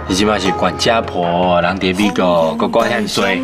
你即马是管家婆，人伫美国，个管遐多。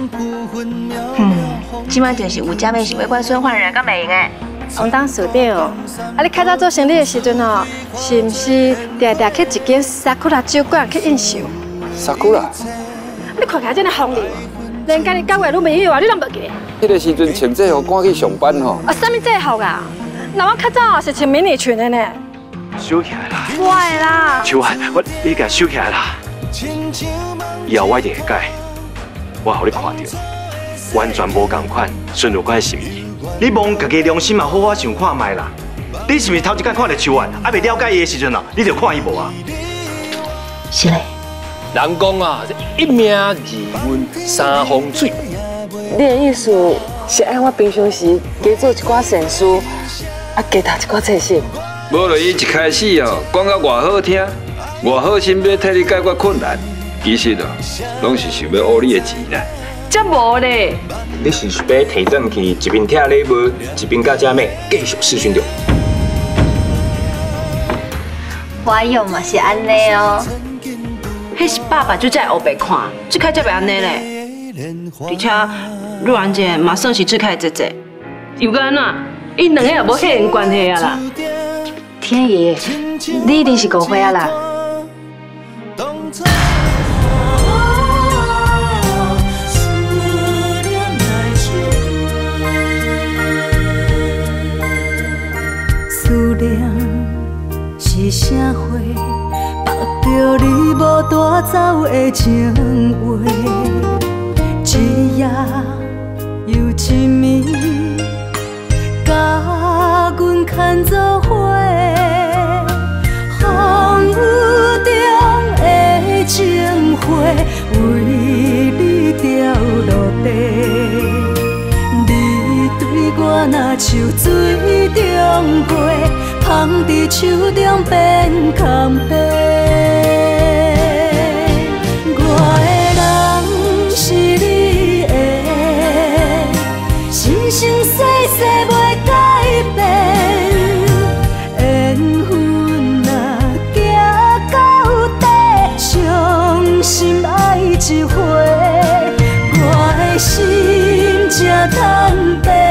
即马就是有姐妹想要管孙焕然，敢袂用诶？ 王董事长，你开早做生意的时阵是毋是常常去一间沙库拉酒馆去应酬？ 沙库拉？ 你看起来真个风流，连今年9月都没有啊，你拢无记？ 迄个时阵穿制服赶去上班吼。 啥物制服啊？那我较早是穿迷你裙的呢。 收起来啦！ 坏啦！ 秋涵，你甲收起来啦！以后我一定会改，我互你看到，完全无同款，顺入我的心意。你望家己良心嘛，好好想看卖啦。你是毋是头一摆看到秋涵，还未了解伊的时阵啊，你就看伊无啊？ 是嘞。 人讲啊，一命二运三风水。 你的意思是爱我平常时多做一寡善事，啊，多读一寡册书。 无就伊一开始哦，讲到偌好听，偌好心要替你解决困难，其实哦，拢是想要污你的钱啦。 这无咧， 你是想要提转去一边听礼物，一边甲姐妹继续试训着？ 我用嘛是安尼哦。 迄是爸爸就在后白看，这开才袂安尼咧。而且陆然姐嘛算是最开姐姐，又个安怎？因两个也无血缘关系啊啦。 天爷，你一定是误会啊啦。 思念是社会绑着你无带走的情话，一夜又一暝，甲阮牵做伙，风雨中的情花为你掉落地。我若像水中月，芳伫手中变空白。我的人是你的，生生世世袂改变。缘分若行到底，伤心爱一回，我的心才通白。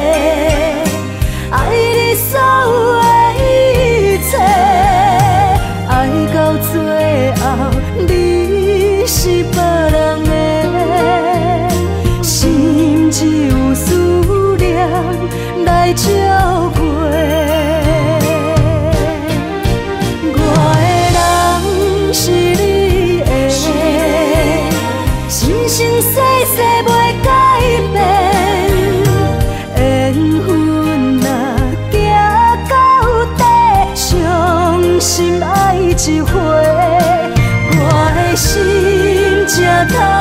爱你所有的一切，爱到最后你是别人的，心只有思念来照过。我的人是你的，生生世世袂改变。心爱一回，我的心才通。